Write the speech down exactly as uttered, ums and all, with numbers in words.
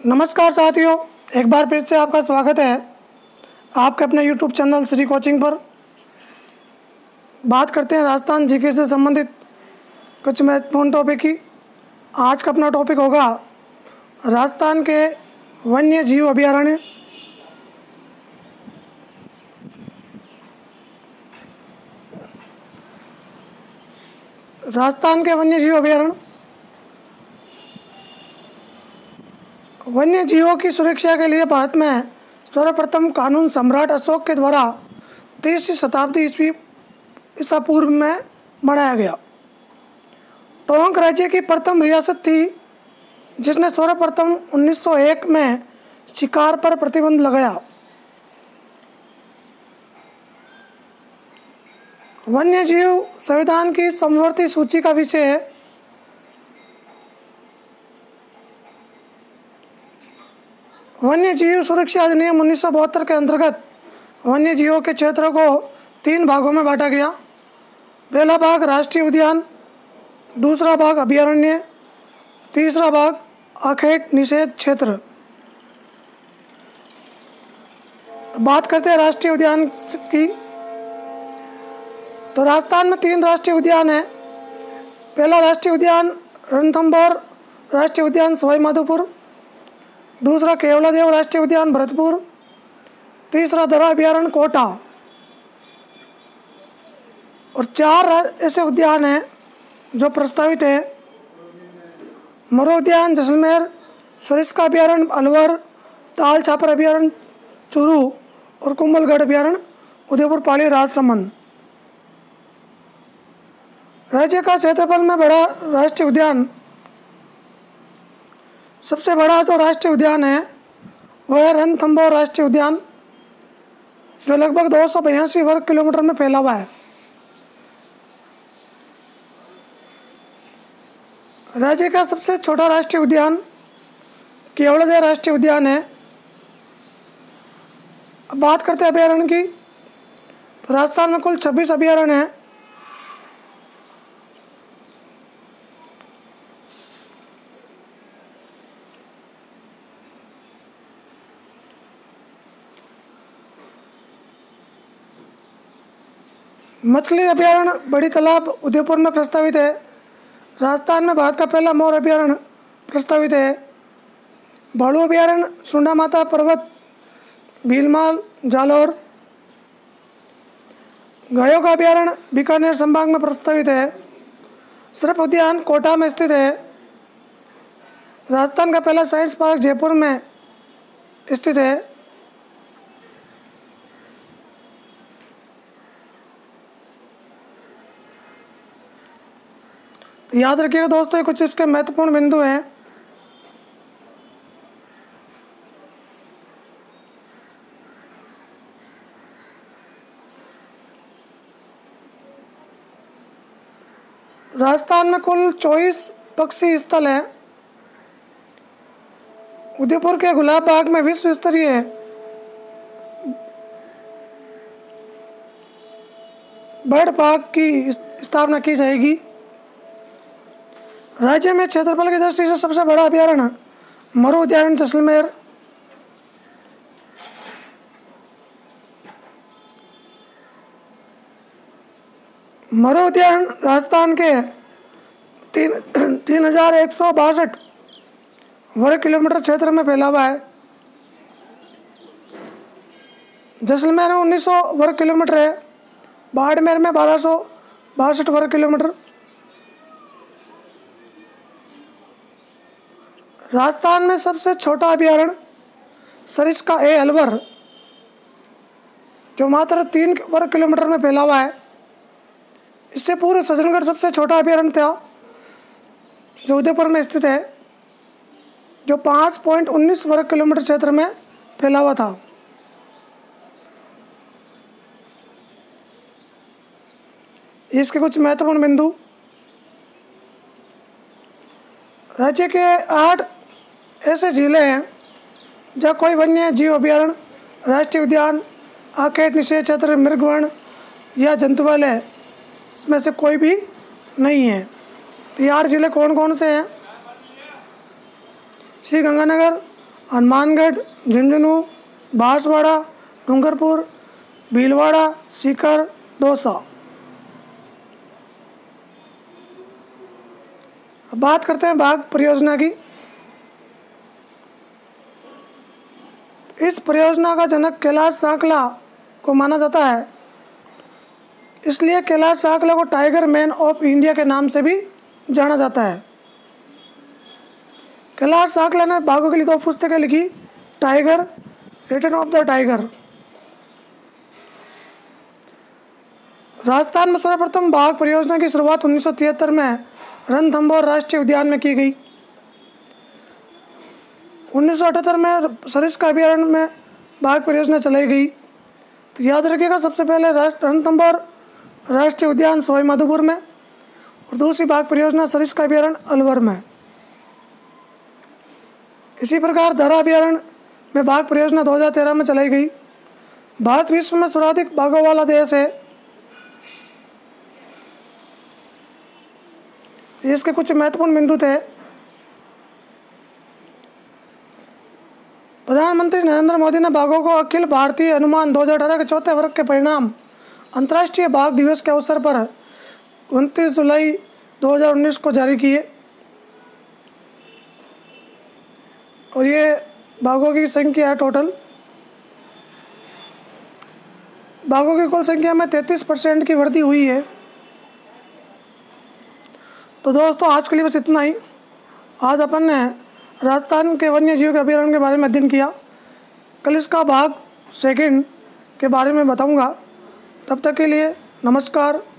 नमस्कार साथियों, एक बार फिर से आपका स्वागत है आपके अपने यूट्यूब चैनल श्री कोचिंग पर। बात करते हैं राजस्थान जीके से संबंधित कुछ महत्वपूर्ण टॉपिक की। आज का अपना टॉपिक होगा राजस्थान के वन्य जीव अभयारण्य। राजस्थान के वन्य जीव अभयारण्य वन्य जीवों की सुरक्षा के लिए भारत में सर्वप्रथम कानून सम्राट अशोक के द्वारा तीसरी शताब्दी ईस्वी ईसा पूर्व में बनाया गया। टोंक राज्य की प्रथम रियासत थी जिसने सर्वप्रथम उन्नीस सौ एक में शिकार पर प्रतिबंध लगाया। वन्य जीव संविधान की समवर्ती सूची का विषय है। वन्य जीव सुरक्षा अधिनियम उन्नीस सौ बहत्तर के अंतर्गत वन्य जीवों के क्षेत्र को तीन भागों में बांटा गया। पहला भाग राष्ट्रीय उद्यान, दूसरा भाग अभयारण्य, तीसरा भाग आखेट निषेध क्षेत्र। बात करते हैं राष्ट्रीय उद्यान की, तो राजस्थान में तीन राष्ट्रीय उद्यान हैं। पहला राष्ट्रीय उद्यान रणथंभौर राष्ट्रीय उद्यान सवाई माधोपुर, दूसरा केवलादेव राष्ट्रीय उद्यान भरतपुर, तीसरा दरा अभयारण्य कोटा। और चार ऐसे उद्यान हैं जो प्रस्तावित हैं। मरो उद्यान जैसलमेर, सरिस्का अभयारण्य अलवर, ताल छापर अभयारण्य चूरू और कुंभलगढ़ अभयारण्य उदयपुर पाली राजसमंद। राज्य का क्षेत्रफल में बड़ा राष्ट्रीय उद्यान, सबसे बड़ा जो राष्ट्रीय उद्यान है वह है रणथंभौर राष्ट्रीय उद्यान, जो लगभग दो सौ बयासी वर्ग किलोमीटर में फैला हुआ है। राज्य का सबसे छोटा राष्ट्रीय उद्यान केवलादेव राष्ट्रीय उद्यान है। अब बात करते हैं अभयारण्य की, तो राजस्थान में कुल छब्बीस अभयारण्य हैं। मछली अभयारण्य बड़ी तालाब उदयपुर में प्रस्तावित है। राजस्थान में भारत का पहला मोर अभयारण्य प्रस्तावित है। भालू अभयारण्य सुंडा माता पर्वत भीलमाल जालौर। गायों का अभयारण्य बीकानेर संभाग में प्रस्तावित है। सर्प उद्यान कोटा में स्थित है। राजस्थान का पहला साइंस पार्क जयपुर में स्थित है। याद रखिएगा दोस्तों, ये कुछ इसके महत्वपूर्ण बिंदु हैं। राजस्थान में कुल चौबीस पक्षी स्थल हैं। उदयपुर के गुलाब बाग में विश्व स्तरीय बर्ड पार्क की स्थापना की जाएगी। राज्य में क्षेत्रफल की दृष्टि से सबसे बड़ा अभयारण्य मरो उद्यान जैसलमेर। मरो उद्यान राजस्थान के तीन तीन हजार एक सौ बासठ वर्ग किलोमीटर क्षेत्र में फैला हुआ है। जैसलमेर में उन्नीस सौ वर्ग किलोमीटर है। बाड़मेर में बारह सौ बासठ वर्ग किलोमीटर। राजस्थान में सबसे छोटा अभयारण्य सरिस्का ए अलवर, जो मात्र तीन वर्ग किलोमीटर में फैला हुआ है। इससे पूर्व सज्जनगढ़ सबसे छोटा अभयारण्य था, जो उदयपुर में स्थित है, जो पाँच पॉइंट उन्नीस वर्ग किलोमीटर क्षेत्र में फैला हुआ था। इसके कुछ महत्वपूर्ण बिंदु, राज्य के आठ ऐसे जिले हैं जहाँ कोई वन्य जीव अभयारण्य, राष्ट्रीय उद्यान, आखेट निषेध क्षेत्र, मृगवन या जंतुवालय इसमें से कोई भी नहीं है। तो ये आठ जिले कौन कौन से हैं? श्री गंगानगर, हनुमानगढ़, झुंझुनू, बांसवाड़ा, डूंगरपुर, भीलवाड़ा, सीकर, दौसा। अब बात करते हैं बाघ परियोजना की। इस परियोजना का जनक कैलाश सांकला को माना जाता है, इसलिए कैलाश सांकला को टाइगर मैन ऑफ इंडिया के नाम से भी जाना जाता है। कैलाश सांकला ने बाघों के लिए दो पुस्तकें लिखी, tiger, return of the tiger. Rajasthan में सर्वप्रथम बाघ परियोजना की शुरुआत उन्नीस सौ तिहत्तर में रणथंभौर राष्ट्रीय उद्यान में की गई। उन्नीस सौ अठहत्तर में सरिस्का अभयारण्य में बाघ परियोजना चलाई गई। तो याद रखिएगा, सबसे पहले राष्ट्र रणथंभौर राष्ट्रीय उद्यान सवाई माधोपुर में और दूसरी बाघ परियोजना सरिस्का अभयारण्य अलवर में। इसी प्रकार धरा अभयारण्य में बाघ परियोजना दो हज़ार तेरह में चलाई गई। भारत विश्व में सर्वाधिक बाघों वाला देश है। इसके कुछ महत्वपूर्ण बिंदु थे। प्रधानमंत्री नरेंद्र मोदी ने बाघों को अखिल भारतीय अनुमान दो हज़ार अठारह के चौथे वर्ग के परिणाम अंतर्राष्ट्रीय बाघ दिवस के अवसर पर उनतीस जुलाई दो हज़ार उन्नीस को जारी किए और ये बाघों की संख्या है टोटल। बाघों की कुल संख्या में तैंतीस परसेंट की वृद्धि हुई है। तो दोस्तों, आज के लिए बस इतना ही। आज अपन ने राजस्थान के वन्य जीव के अभयारण्य के बारे में अध्ययन किया। कल इसका भाग सेकंड के बारे में बताऊंगा। तब तक के लिए नमस्कार।